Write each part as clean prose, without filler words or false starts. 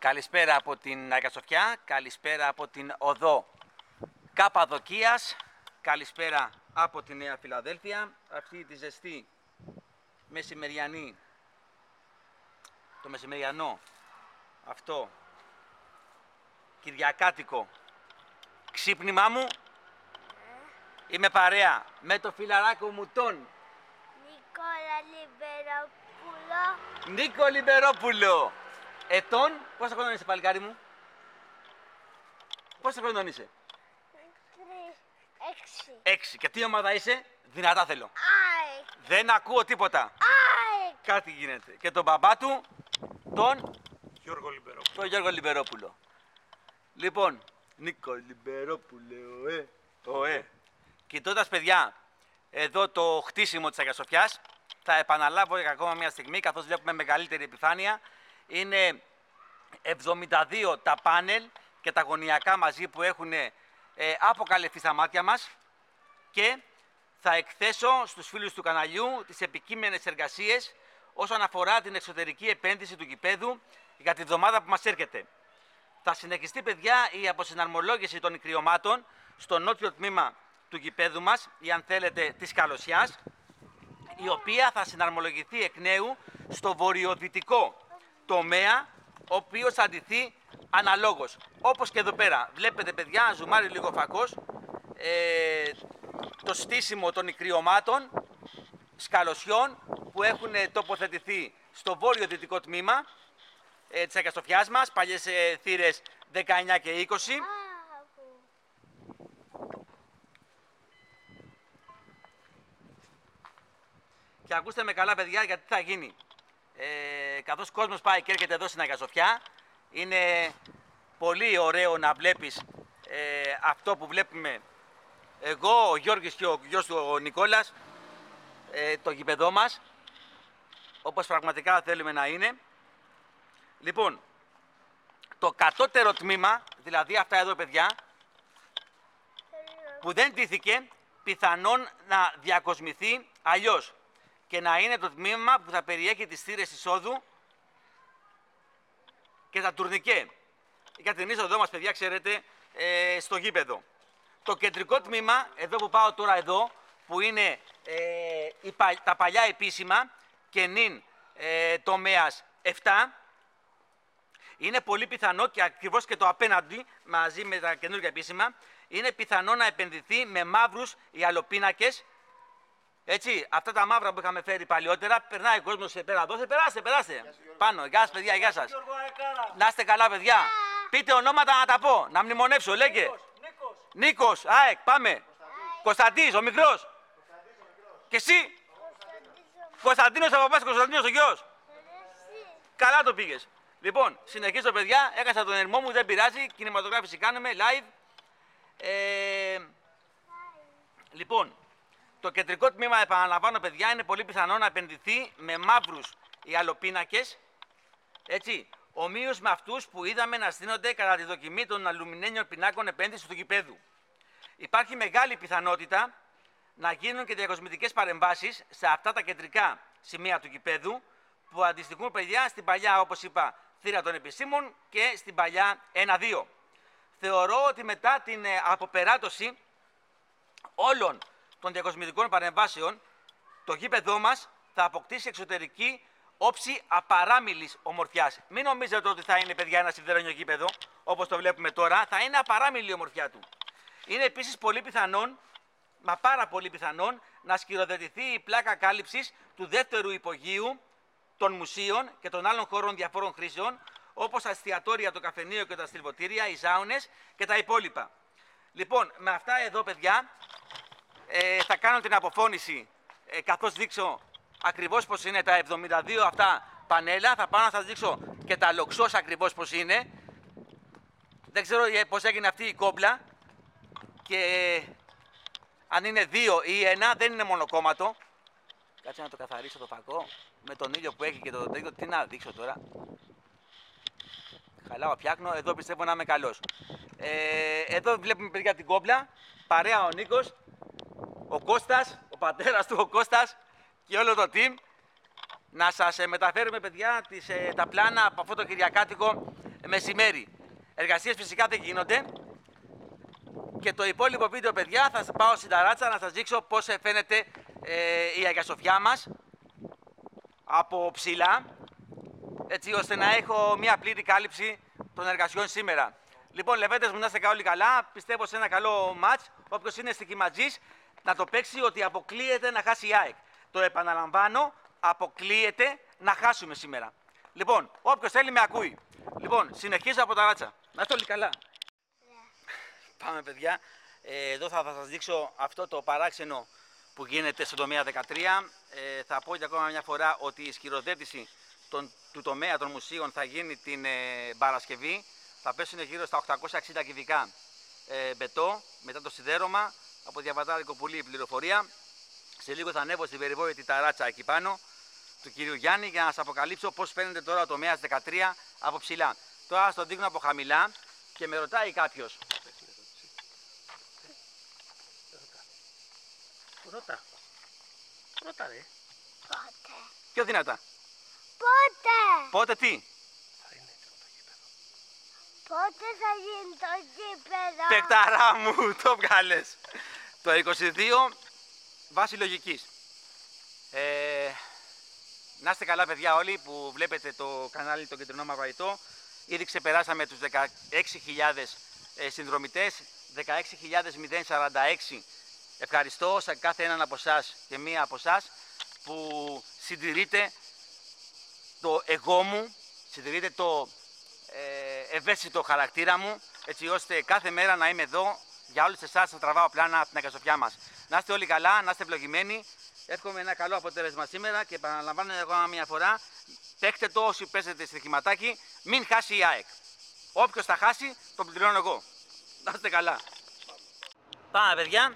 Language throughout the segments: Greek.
Καλησπέρα από την Αγία Σοφιά, καλησπέρα από την οδό Καπαδοκίας, καλησπέρα από τη Νέα Φιλαδέλφια, αυτή τη ζεστή μεσημεριανή, το μεσημεριανό αυτό κυριακάτικο ξύπνημά μου. Είμαι παρέα με το φιλαράκο μου τον Νίκολα Λιμπερόπουλο. Νίκο Λιμπερόπουλο. Ετών, πόσο χρόνο είσαι παλικάρι μου? Πόσο χρόνο είσαι? 6. 6. Και τι ομάδα είσαι? Δυνατά θέλω. ΑΕΚ. Δεν ακούω τίποτα. ΑΕΚ. Κάτι γίνεται. Και τον μπαμπά του, τον Γιώργο Λιμπερόπουλο. Λοιπόν, Νίκο Λιμπερόπουλο, ωε. Κοιτώντας, παιδιά, εδώ το χτίσιμο της Αγίας Σοφιάς, θα επαναλάβω για ακόμα μια στιγμή, καθώς βλέπουμε μεγαλύτερη επιφάνεια. Είναι 72 τα πάνελ και τα γωνιακά μαζί που έχουν αποκαλυφθεί στα μάτια μας, και θα εκθέσω στους φίλους του καναλιού τις επικείμενες εργασίες όσον αφορά την εξωτερική επένδυση του γηπέδου για τη βδομάδα που μας έρχεται. Θα συνεχιστεί, παιδιά, η αποσυναρμολόγηση των ικριωμάτων στο νότιο τμήμα του γηπέδου μας, ή αν θέλετε της Καλοσιάς, η οποία θα συναρμολογηθεί εκ νέου στο βορειοδυτικό τομέα, ο οποίος θα ντυθεί αναλόγως. Όπως και εδώ πέρα. Βλέπετε, παιδιά, ζουμάρει λίγο φακός, το στήσιμο των ικριωμάτων σκαλωσιών που έχουν τοποθετηθεί στο βόρειο-δυτικό τμήμα της Αγίας Σοφιάς μας, παλιές θύρες 19 και 20. Και ακούστε με καλά, παιδιά, γιατί θα γίνει. Καθώς κόσμος πάει και έρχεται εδώ στην Αγία Σοφιά, είναι πολύ ωραίο να βλέπεις αυτό που βλέπουμε εγώ, ο Γιώργης και ο γιος του ο Νικόλας, το γηπεδό μας, όπως πραγματικά θέλουμε να είναι. Λοιπόν, το κατώτερο τμήμα, δηλαδή αυτά εδώ, παιδιά, που δεν ντύθηκε, πιθανόν να διακοσμηθεί αλλιώς και να είναι το τμήμα που θα περιέχει τις θύρες εισόδου και τα τουρνικέ για την είσοδό μας, παιδιά, ξέρετε, στο γήπεδο. Το κεντρικό τμήμα, εδώ που πάω τώρα, εδώ, που είναι τα παλιά επίσημα και νυν τομέας 7, είναι πολύ πιθανό, και ακριβώς και το απέναντι, μαζί με τα καινούργια επίσημα, είναι πιθανό να επενδυθεί με μαύρους ιαλοπίνακες. Έτσι, αυτά τα μαύρα που είχαμε φέρει παλιότερα, περνάει ο κόσμος πέρα εδώ, περάστε. Πάνω, γεια σας, παιδιά, γεια σας. Να είστε καλά, παιδιά. Πείτε ονόματα να τα πω, να μνημονεύσω, λέγε. Νίκος, ΑΕΚ, πάμε. Κωνσταντής, ο μικρός. Και εσύ? Κωνσταντίνος ο παπάς, Κωνσταντίνος ο γιος. Καλά το πήγες. Λοιπόν, συνεχίζω, παιδιά, έκανα τον ερμό μου, δεν πειράζει, κινηματογράφηση κάνουμε, live. Λοιπόν, το κεντρικό τμήμα, επαναλαμβάνω, παιδιά, είναι πολύ πιθανό να επενδυθεί με μαύρους ιαλοπίνακες, έτσι, ομοίως με αυτούς που είδαμε να στείνονται κατά τη δοκιμή των αλουμινένιων πινάκων επένδυσης του γηπέδου. Υπάρχει μεγάλη πιθανότητα να γίνουν και διακοσμητικές παρεμβάσεις σε αυτά τα κεντρικά σημεία του γηπέδου, που αντιστοιχούν, παιδιά, στην παλιά, όπως είπα, θύρα των επισήμων και στην παλιά 1-2. Θεωρώ ότι μετά την αποπεράτωση όλων των διακοσμητικών παρεμβάσεων, το γήπεδό μας θα αποκτήσει εξωτερική όψη απαράμιλης ομορφιάς. Μην νομίζετε ότι θα είναι, παιδιά, ένα σιδερένιο γήπεδο, όπως το βλέπουμε τώρα. Θα είναι απαράμιλη η ομορφιά του. Είναι επίσης πολύ πιθανόν, μα πάρα πολύ πιθανόν, να σκυροδετηθεί η πλάκα κάλυψης του δεύτερου υπογείου των μουσείων και των άλλων χώρων διαφόρων χρήσεων, όπως τα εστιατόρια, το καφενείο και τα στυλβοτήρια, οι ζάουνες και τα υπόλοιπα. Λοιπόν, με αυτά εδώ, παιδιά, θα κάνω την αποφώνηση, καθώς δείξω ακριβώς πώς είναι τα 72 αυτά πανέλα. Θα πάω να σας δείξω και τα λοξός ακριβώς πώς είναι. Δεν ξέρω πώς έγινε αυτή η κόμπλα, και αν είναι 2 ή 1, δεν είναι μονοκόμματο. Κάτσε να το καθαρίσω το φακό με τον ήλιο που έχει και το τέτοιο. Τι να δείξω τώρα? Χαλάω, φτιάχνω. Εδώ πιστεύω να είμαι καλός. Εδώ βλέπουμε, παιδιά, την κόμπλα. Παρέα ο Νίκος, ο Κώστας, ο πατέρας του ο Κώστας και όλο το team. Να σας μεταφέρουμε, παιδιά, τα πλάνα από αυτό το κυριακάτικο μεσημέρι. Εργασίες φυσικά δεν γίνονται. Και το υπόλοιπο βίντεο, παιδιά, θα πάω στην ταράτσα να σας δείξω πώς φαίνεται η Αγία Σοφιά μας από ψηλά, έτσι ώστε να έχω μια πλήρη κάλυψη των εργασιών σήμερα. Λοιπόν, λεβέντες μου, να είστε όλοι καλά. Πιστεύω σε ένα καλό μάτς. Όποιος είναι στοιχηματζής να το παίξει ότι αποκλείεται να χάσει η ΑΕΚ. Το επαναλαμβάνω, αποκλείεται να χάσουμε σήμερα. Λοιπόν, όποιος θέλει με ακούει. Λοιπόν, συνεχίζω από ταράτσα. Να είστε όλοι καλά. Πάμε, παιδιά. Εδώ θα σας δείξω αυτό το παράξενο που γίνεται στον τομέα 13. Θα πω και ακόμα μια φορά ότι η σκυροδέτηση του τομέα των μουσείων θα γίνει την Παρασκευή. Θα πέσουν γύρω στα 860 κυβικά μπετό μετά το σιδέρωμα από διαβατάρικο πουλί η πληροφορία. Σε λίγο θα ανέβω στην περιβόητη ταράτσα εκεί πάνω του κυρίου Γιάννη για να σας αποκαλύψω πώς φαίνεται τώρα ο τομέας 13 από ψηλά. Τώρα σας το δείχνω από χαμηλά και με ρωτάει κάποιος. Ρώτα. Ρώτα, ρε. Πότε. Πιο δυνατά. Πότε. Πότε τι. Πότε θα γίνει το γήπεδο. Παικταρά μου, το βγάλες. Το 22 βάση λογικής. Να είστε καλά, παιδιά, όλοι που βλέπετε το κανάλι Το Κεντρινό Μαυραϊτό. Ήδη ξεπεράσαμε τους 16.000 συνδρομητές, 16.046. Ευχαριστώ σε κάθε έναν από εσάς και μία από εσάς που συντηρείτε το εγώ μου, συντηρείτε το ευαίσθητο χαρακτήρα μου, έτσι ώστε κάθε μέρα να είμαι εδώ για όλους εσάς να τραβάω πλάνα από την Αγία Σοφιά μας. Να είστε όλοι καλά, να είστε ευλογημένοι. Εύχομαι ένα καλό αποτέλεσμα σήμερα και επαναλαμβάνω εγώ μια φορά, παίχτε το όσοι παίζετε στοιχηματάκι, μην χάσει η ΑΕΚ. Όποιος θα χάσει, τον πληρώνω εγώ. Να είστε καλά. Πάμε, παιδιά.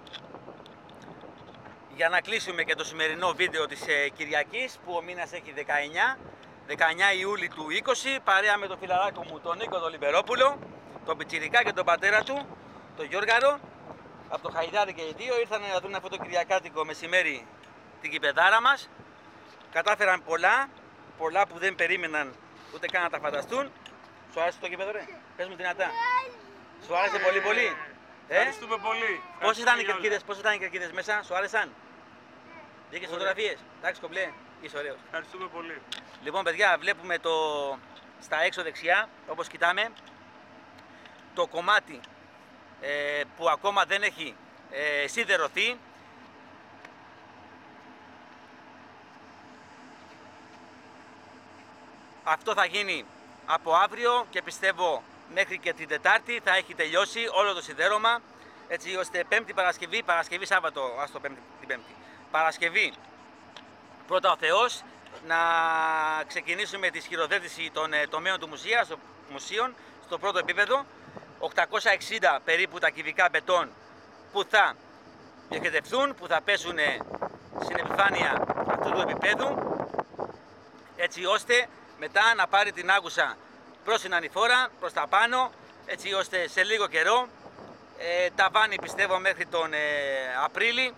Για να κλείσουμε και το σημερινό βίντεο της Κυριακής που ο μήνας έχει 19 Ιούλη του 20, παρέα με τον φιλαράκο μου τον Νίκο τον Λιμπερόπουλο, τον πιτσιρικά και τον πατέρα του, τον Γιώργαρο, από το Χαϊδάρι και οι δύο ήρθαν να δουν αυτό το κυριακάτικο μεσημέρι την κηπεδάρα μας. Κατάφεραν πολλά που δεν περίμεναν ούτε καν να τα φανταστούν. Σου άρεσε το κήπεδο, ρε? Πες μου δυνατά. Σου άρεσε πολύ? Ευχαριστούμε πολύ. Πώς ήταν οι κερκίδες μέσα, σου άρεσαν? Βγήκες φωτογραφίες? Εντάξει, κομπλέ, είσαι ωραίος. Ευχαριστούμε πολύ. Λοιπόν, παιδιά, βλέπουμε στα έξω δεξιά, όπως κοιτάμε, το κομμάτι που ακόμα δεν έχει σιδερωθεί. Αυτό θα γίνει από αύριο και πιστεύω μέχρι και την Τετάρτη θα έχει τελειώσει όλο το σιδέρωμα, έτσι ώστε Παρασκευή Σάββατο, ας το την Πέμπτη, Παρασκευή πρώτα ο Θεός, να ξεκινήσουμε τη σχηροδέτηση των τομέων του μουσείων στο πρώτο επίπεδο, 860 περίπου τα κυβικά μπετόν που θα διοχετευθούν, που θα πέσουν στην επιφάνεια αυτού του επίπεδου, έτσι ώστε μετά να πάρει την άγουσα προς την ανηφόρα, προς τα πάνω, έτσι ώστε σε λίγο καιρό, ταβάνι πιστεύω μέχρι τον Απρίλη,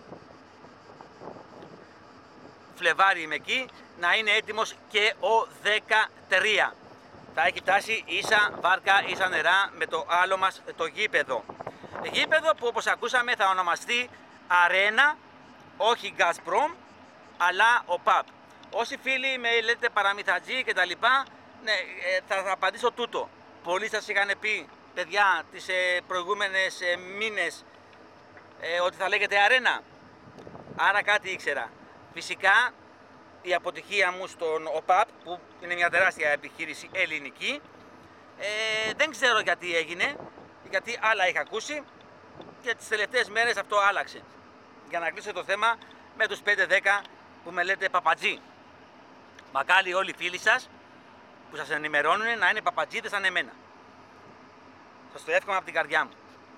Φλεβάρι είμαι εκεί, να είναι έτοιμος και ο 13. Θα έχει φτάσει ίσα βάρκα, ίσα νερά με το άλλο μας το γήπεδο. Γήπεδο που όπως ακούσαμε θα ονομαστεί Αρένα, όχι Gazprom, αλλά ο ΠΑΠ. Όσοι φίλοι με λέτε παραμυθατζή και τα λοιπά, ναι, θα απαντήσω τούτο. Πολλοί σας είχαν πει, παιδιά, τις προηγούμενες μήνες ότι θα λέγεται Αρένα. Άρα κάτι ήξερα. Φυσικά η αποτυχία μου στον ΟΠΑΠ, που είναι μια τεράστια επιχείρηση ελληνική, δεν ξέρω γιατί έγινε, γιατί άλλα είχα ακούσει και τις τελευταίες μέρες αυτό άλλαξε. Για να κλείσω το θέμα με τους 5-10 που με λέτε παπατζή. Μακάρι όλοι οι φίλοι σας που σας ενημερώνουν να είναι παπατζίδες σαν εμένα. Σας το εύχομαι από την καρδιά μου.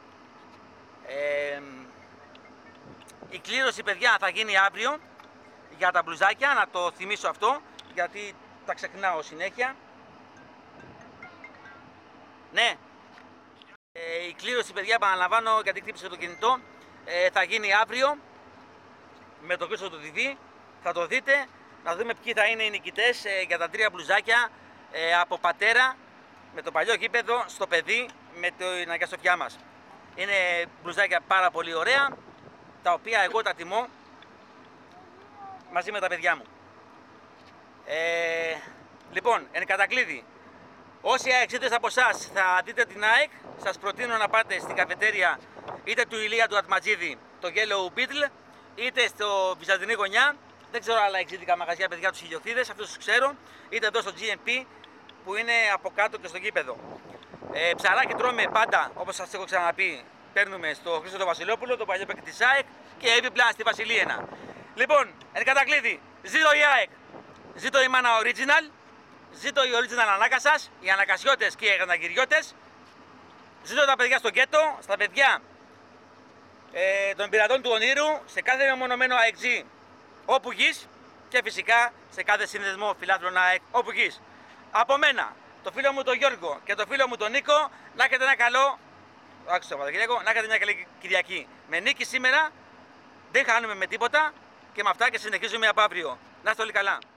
Η κλήρωση, παιδιά, θα γίνει αύριο για τα μπλουζάκια, να το θυμίσω αυτό, γιατί τα ξεχνάω συνέχεια. Ναι, η κλήρωση, παιδιά, επαναλαμβάνω γιατί χτύπησε το κινητό, θα γίνει αύριο με το κρίσο του TV, θα το δείτε, να δούμε ποιοι θα είναι οι νικητές για τα 3 μπλουζάκια από πατέρα με το παλιό γήπεδο στο παιδί με την αγκαστοφιά μας. Είναι μπλουζάκια πάρα πολύ ωραία, τα οποία εγώ τα τιμώ μαζί με τα παιδιά μου. Λοιπόν, εν κατακλείδη, όσοι αεξίδες από εσάς θα δείτε την ΑΕΚ, σας προτείνω να πάτε στην καφετέρια είτε του Ηλία του Ατματζίδη, το Yellow Beetle, είτε στο Βυζαντινή Γωνιά. Δεν ξέρω άλλα εξήδικα μαγαζιά, παιδιά, τους χιλιοθύδες, αυτούς τους ξέρω, είτε εδώ στο GMP που είναι από κάτω και στο γήπεδο. Ψαράκι τρώμε πάντα, όπως σας έχω ξαναπεί, παίρνουμε στο Χρήστο το Βασιλόπουλο, το παλιό παίκτη της ΑΕΚ και έπιπλα στη Βασιλίαινα. Λοιπόν, εν κατακλείδη, ζήτω η ΑΕΚ, ζήτω η Μάνα Original, ζήτω η Original Ανάκασας, οι Ανακασιώτες και οι Γραναγκυριώτες, ζήτω τα παιδιά στο γκέτο, στα παιδιά των πειρατών του Ονείρου, σε κάθε μεμονωμένο ΑΕΚ όπου γης και φυσικά σε κάθε σύνδεσμο φιλάθλων ΑΕΚ όπου γης. Από μένα, το φίλο μου τον Γιώργο και το φίλο μου τον Νίκο, να έχετε ένα καλό, να έχετε μια καλή Κυριακή. Με νίκη σήμερα δεν χάνουμε με τίποτα και με αυτά και συνεχίζουμε από αύριο. Να είστε όλοι καλά.